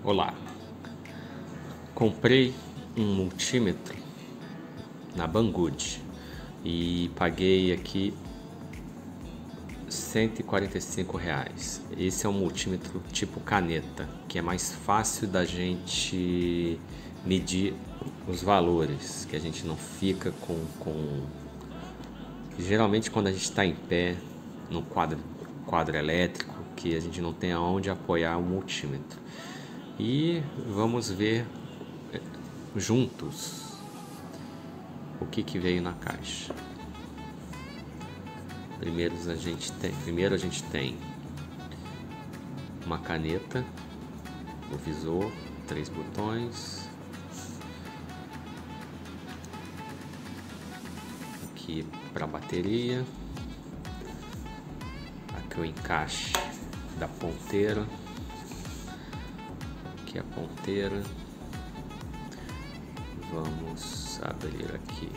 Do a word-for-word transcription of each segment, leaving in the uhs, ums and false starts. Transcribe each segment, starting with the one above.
Olá, comprei um multímetro na Banggood e paguei aqui cento e quarenta e cinco reais. Esse é um multímetro tipo caneta, que é mais fácil da gente medir os valores, que a gente não fica com... com... Geralmente quando a gente está em pé no quadro, quadro elétrico, que a gente não tem aonde apoiar o multímetro. E vamos ver juntos o que que veio na caixa. Primeiro a gente tem, primeiro a gente tem uma caneta, o visor, três botões, aqui para bateria, aqui o encaixe da ponteira, aqui a ponteira. Vamos abrir aqui,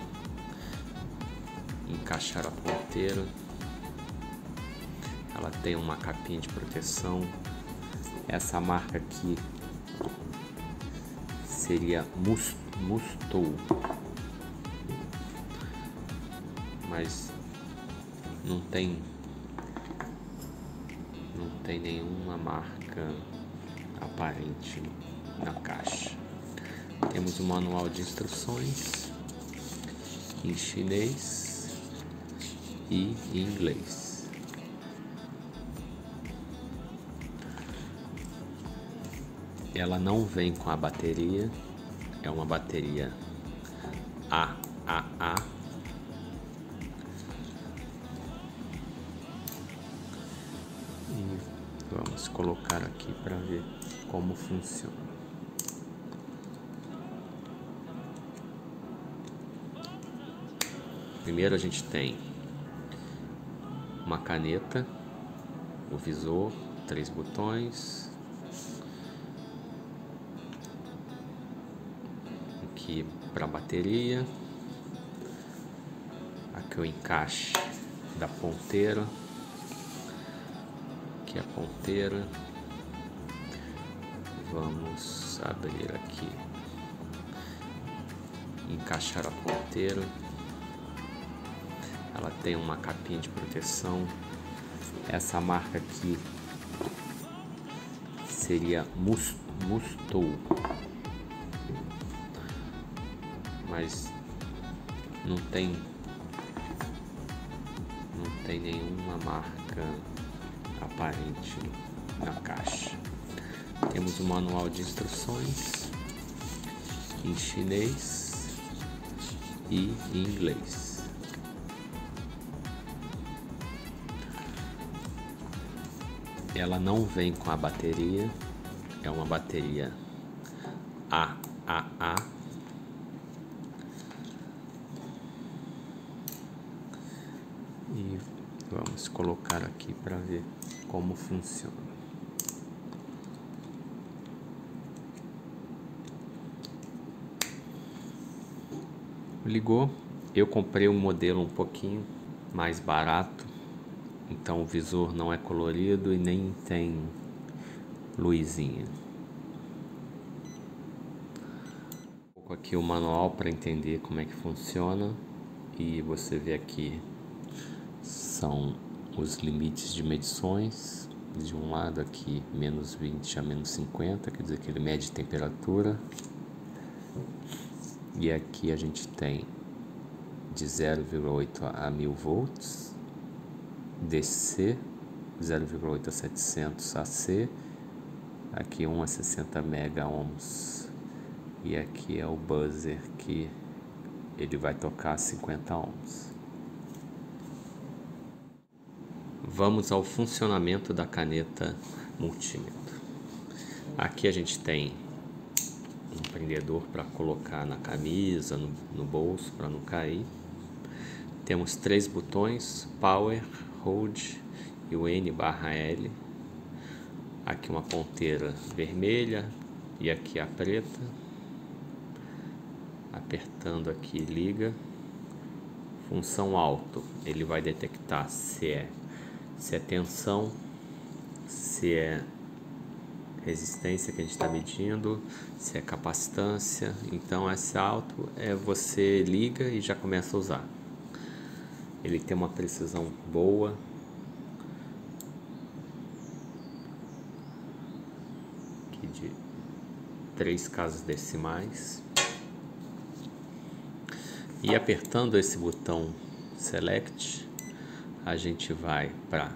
encaixar a ponteira. Ela tem uma capinha de proteção. Essa marca aqui seria Mustoh, mas não tem não tem nenhuma marca aparente na caixa. Temos o manual de instruções em chinês e em inglês. Ela não vem com a bateria, é uma bateria A A A. E vamos colocar aqui para ver como funciona. Primeiro a gente tem uma caneta, o visor, três botões, aqui para bateria, aqui o encaixe da ponteira, aqui a ponteira. Vamos abrir aqui, encaixar a ponteira. Ela tem uma capinha de proteção. Essa marca aqui seria Mustoh, mas não tem não tem nenhuma marca aparente na caixa. Temos o manual de instruções em chinês e em inglês. Ela não vem com a bateria, é uma bateria A A A. E vamos colocar aqui para ver como funciona. Ligou. Eu comprei um modelo um pouquinho mais barato. Então o visor não é colorido e nem tem luzinha. Aqui o manual para entender como é que funciona. E você vê aqui são os limites de medições. De um lado aqui menos vinte a menos cinquenta, quer dizer que ele mede temperatura. E aqui a gente tem de zero vírgula oito a mil volts. D C, zero vírgula oito a setecentos A C, aqui um a sessenta mega ohms, e aqui é o buzzer que ele vai tocar a cinquenta ohms. Vamos ao funcionamento da caneta multímetro. Aqui a gente tem um prendedor para colocar na camisa, no, no bolso, para não cair. Temos três botões, Power, Hold e o N barra L. Aqui uma ponteira vermelha e aqui a preta. Apertando aqui liga. Função alto, ele vai detectar se é, se é tensão, se é resistência que a gente está medindo, se é capacitância. Então esse alto é você liga e já começa a usar. Ele tem uma precisão boa. Aqui de três casas decimais. E apertando esse botão Select, a gente vai para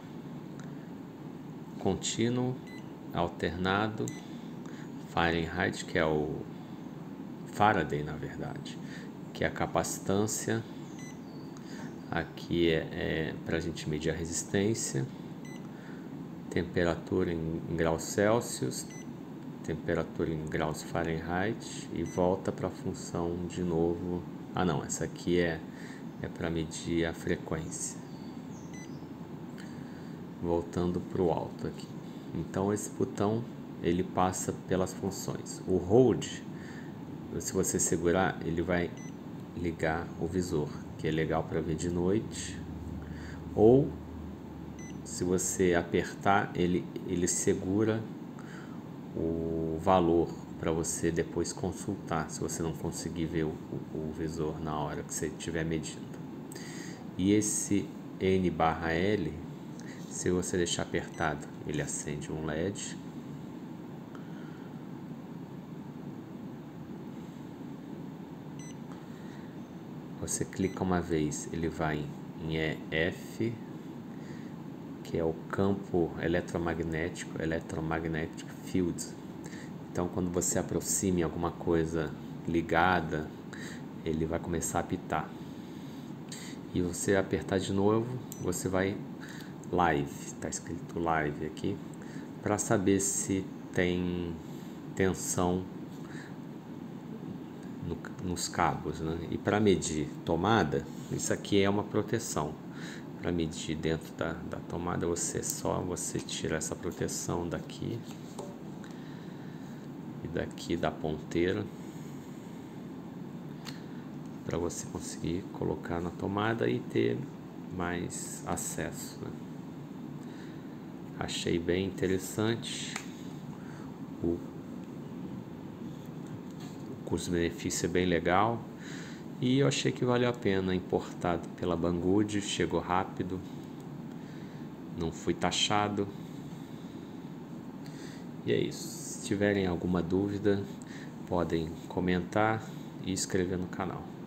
contínuo, alternado, Fahrenheit, que é o Faraday na verdade, que é a capacitância. Aqui é, é para a gente medir a resistência, temperatura em, em graus Celsius, temperatura em graus Fahrenheit, e volta para a função de novo. Ah não, essa aqui é, é para medir a frequência. Voltando para o alto aqui. Então esse botão ele passa pelas funções. O Hold, se você segurar, ele vai ligar o visor, que é legal para ver de noite. Ou se você apertar, ele, ele segura o valor para você depois consultar, se você não conseguir ver o, o, o visor na hora que você estiver medindo. E esse N barra L, se você deixar apertado, ele acende um L E D. Você clica uma vez, ele vai em E F, que é o campo eletromagnético, Electromagnetic Field. Então quando você aproxima em alguma coisa ligada, ele vai começar a apitar. E você apertar de novo, você vai live, está escrito live aqui, para saber se tem tensão no, nos cabos, né? E para medir tomada, isso aqui é uma proteção. Para medir dentro da, da tomada, você só você tira essa proteção daqui e daqui da ponteira, para você conseguir colocar na tomada e ter mais acesso, né? Achei bem interessante. O custo-benefício é bem legal. E eu achei que valeu a pena, importado pela Banggood, chegou rápido, não fui taxado. E é isso. Se tiverem alguma dúvida, podem comentar e inscrever no canal.